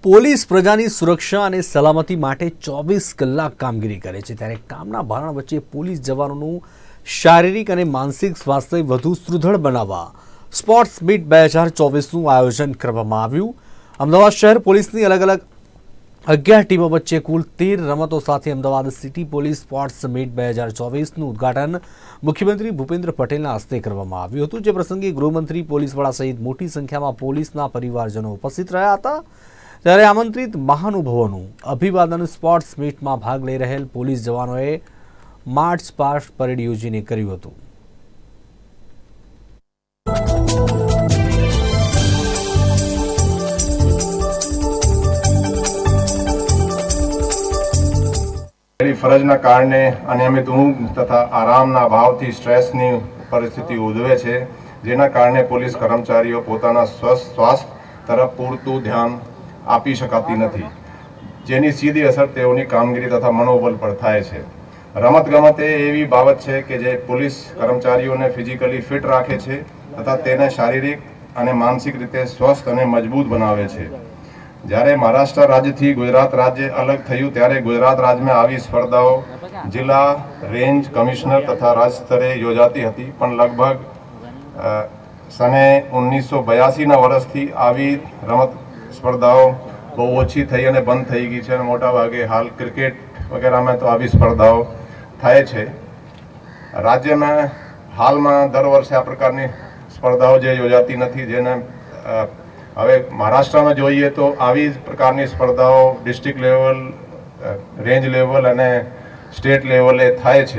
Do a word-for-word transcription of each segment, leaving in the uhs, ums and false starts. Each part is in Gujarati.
પોલીસ પ્રજાની સુરક્ષા અને સલામતી માટે ચોવીસ કલાક કામગીરી કરે છે, ત્યારે કામના ભારણ વચ્ચે પોલીસ જવાનોનું શારીરિક અને માનસિક સ્વાસ્થ્ય વધુ સુદૃઢ બનાવવા સ્પોર્ટ્સ મીટ બે હજાર ચોવીસનું આયોજન કરવામાં આવ્યું। અમદાવાદ શહેર પોલીસની અલગ અલગ અગિયાર ટીમો વચ્ચે કુલ તેર રમતો સાથે Ahmedabad city police sports meet બે હજાર ચોવીસનું ઉદ્ઘાટન મુખ્યમંત્રી ભૂપેન્દ્ર પટેલના હસ્તે કરવામાં આવ્યું હતું, જે પ્રસંગે ગૃહમંત્રી, પોલીસ વડા સહિત મોટી સંખ્યામાં પોલીસના પરિવારજનો ઉપસ્થિત રહ્યા હતા। ત્યારે આમંત્રિત મહાનુભાવોનું અભિવાદન સ્પોર્ટ્સ મીટમાં ભાગ લઈ રહેલ પોલીસ જવાનોએ માર્ચ પાસ્ટ પરેડ યોજીને કર્યું હતું। मेरी फरजना कारणे अनियमित ऊंघ तथा आरामना अभावथी स्ट्रेसनी परिस्थिति उद्भवे छे, जेना कारणे पोलीस कर्मचारीओ पोताना स्वस्थ स्वास्थ्य तरफ पूरतुं ध्यान आपी शकाती नहीं, जेनी सीधी असर तेओनी कामगीरी तथा मनोबल पर थाय छे। रमत गमत एवी बाबत है कि जे पुलिस कर्मचारीओने फिजिकली फिट राखे छे तथा तेने शारीरिक अने मानसिक रीते स्वस्थ अने मजबूत बनावे छे। જ્યારે મહારાષ્ટ્ર રાજ્યથી ગુજરાત રાજ્ય અલગ થયું ત્યારે ગુજરાત રાજ્યમાં આવી સ્પર્ધાઓ જિલ્લા રેન્જ કમિશનર તથા રાજ્ય સ્તરે યોજાતી હતી, પણ લગભગ સને ઓગણીસો બ્યાસીના વર્ષથી આવી રમત સ્પર્ધાઓ બહુ ઓછી થઈ અને બંધ થઈ ગઈ છે અને મોટા ભાગે હાલ ક્રિકેટ વગેરેમાં તો આવી સ્પર્ધાઓ થાય છે। રાજ્યમાં હાલમાં દર વર્ષે આ પ્રકારની સ્પર્ધાઓ જે યોજાતી નથી, જેને હવે મહારાષ્ટ્રમાં જોઈએ તો આવી પ્રકારની સ્પર્ધાઓ ડિસ્ટ્રિક્ટ લેવલ, રેન્જ લેવલ અને સ્ટેટ લેવલે થાય છે,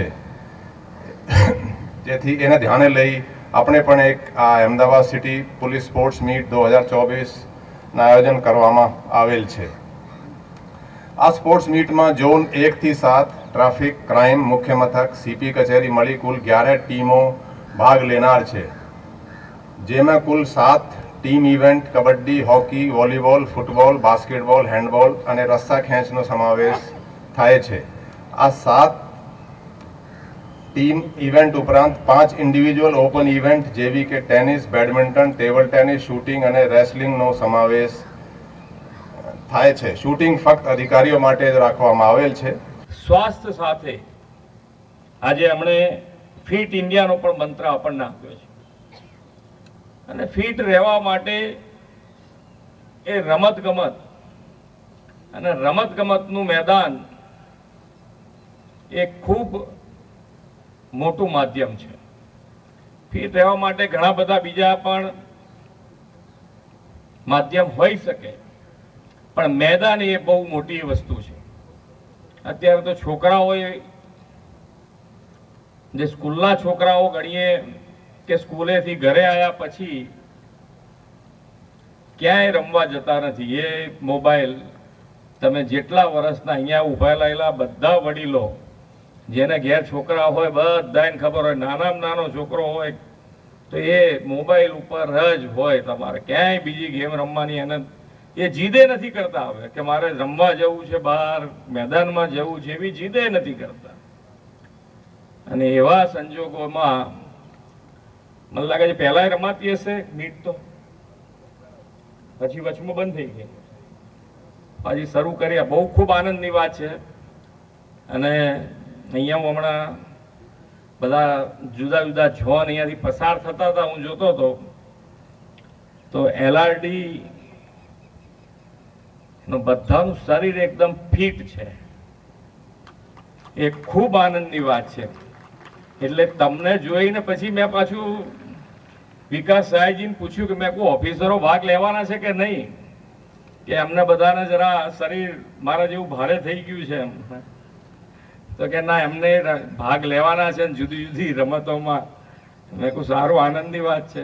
જેથી એને ધ્યાને લઈ આપણે પણ એક આ Ahmedabad city police sports meet दो हज़ार चौबीस ના આયોજન કરવામાં આવેલ છે। આ સ્પોર્ટ્સ મીટમાં ઝોન એક થી સાત ટ્રાફિક, ક્રાઇમ, મુખ્ય મથક, સીપી કચેરી મળી કુલ ग्यारह ટીમો ભાગ લેનાર છે, જેમાં કુલ સાત team event kabaddi, hockey, volleyball, football, basketball, handball અને રસ્સા ખેંચનો સમાવેશ થાય છે। આ સાત ટીમ ઇવેન્ટ ઉપરાંત પાંચ ઇન્ડિવિજ્યુઅલ ઓપન ઇવેન્ટ જેવી કે tennis, badminton, table tennis, shooting અને રેસલિંગનો સમાવેશ થાય છે। શૂટિંગ ફક્ત અધિકારીઓ માટે જ રાખવામાં આવેલ છે। સ્વાસ્થ્ય સાથે આજે हमने ફિટ ઇન્ડિયાનો પણ મંત્ર આપણને આપ્યો છે અને ફિટ રહેવા માટે એ રમત ગમત અને રમત ગમતનું મેદાન એ ખૂબ મોટું માધ્યમ છે। ફિટ રહેવા માટે ઘણા બધા બીજા પણ માધ્યમ હોઈ શકે, પણ મેદાન એ બહુ મોટી વસ્તુ છે। અત્યારે તો છોકરાઓએ જે સ્કૂલના છોકરાઓ ગણીએ કે સ્કૂલેથી ઘરે આવ્યા પછી ક્યાંય રમવા જતા નથી। એ મોબાઈલ તમે જેટલા વર્ષના અહીંયા ઊભા રહેલા બધા વડીલો જેને ઘેર છોકરા હોય બધાને ખબર હોય, નાનામાં નાનો છોકરો હોય તો એ મોબાઈલ ઉપર જ હોય। તમારે ક્યાંય બીજી ગેમ રમવાની એને એ જીદે નથી કરતા હવે કે મારે રમવા જવું છે, બહાર મેદાનમાં જવું છે, એવી જીદે નથી કરતા। અને એવા સંજોગોમાં મને લાગે છે પહેલા રમાતી હશે મીટ, તો પછી વચમાં બંધ થઈ ગઈ, પછી શરૂ કરી। બહુ ખૂબ આનંદની વાત છે। અને અહીંયા હું હમણાં બધા જુદા જુદા ઝોન અહીંયાથી પસાર થતા હતા, હું જોતો હતો તો એલઆરડી નું બધાનું શરીર એકદમ ફિટ છે, એ ખૂબ આનંદની વાત છે। એટલે તમને જોઈને પછી મેં પાછું વિકાસ સાહેબજીને પૂછ્યું કે મેં કોઈ ઓફિસરો ભાગ લેવાના છે કે નહીં, કે એમને બધાને જરા શરીર મારા જેવું ભારે થઈ ગયું છે એમ, તો કે ના એમને ભાગ લેવાના છે જુદી જુદી રમતોમાં। મેં કોઈ સારું આનંદની વાત છે।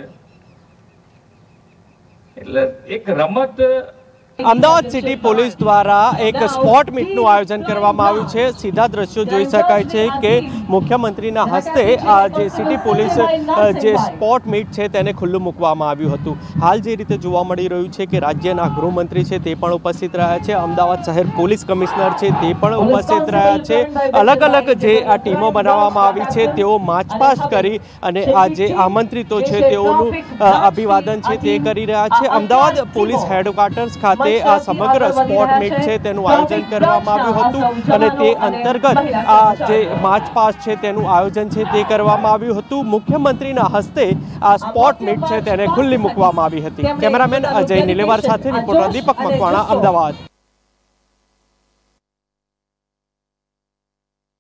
એટલે એક રમત અમદાવાદ સિટી પોલીસ દ્વારા એક સ્પોર્ટ મીટનું આયોજન કરવામાં આવ્યું છે। સીધા દ્રશ્યો જોઈ શકાય છે કે મુખ્યમંત્રીના હસ્તે આ જે સિટી પોલીસ જે સ્પોર્ટ મીટ છે તેને ખુલ્લું મૂકવામાં આવ્યું હતું। હાલ જે રીતે જોવા મળી રહ્યું છે કે રાજ્યના ગૃહમંત્રી છે તે પણ ઉપસ્થિત રહ્યા છે, અમદાવાદ શહેર પોલીસ કમિશનર છે તે પણ ઉપસ્થિત રહ્યા છે। અલગ અલગ જે આ ટીમો બનાવવામાં આવી છે તેઓ માર્ચ પાસ્ટ કરી અને આ જે આમંત્રિતો છે તેઓનું અભિવાદન છે તે કરી રહ્યા છે। અમદાવાદ પોલીસ હેડક્વાર્ટર્સ ખાતે ખાતે આ સમગ્ર સ્પોર્ટ મીટ છે તેનું આયોજન કરવામાં આવ્યું હતું અને તે અંતર્ગત આ જે માર્ચ પાસ્ટ છે તેનું આયોજન છે તે કરવામાં આવ્યું હતું। મુખ્યમંત્રીના હસ્તે આ સ્પોર્ટ મીટ છે તેને ખુલ્લી મૂકવામાં આવી હતી। કેમેરામેન અજય નીલેવાર સાથે રિપોર્ટર દીપક મકવાણા, અમદાવાદ।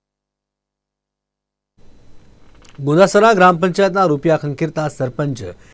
ગોંદાસરા ગ્રામ પંચાયતના રૂપિયા ખંખેરતા સરપંચ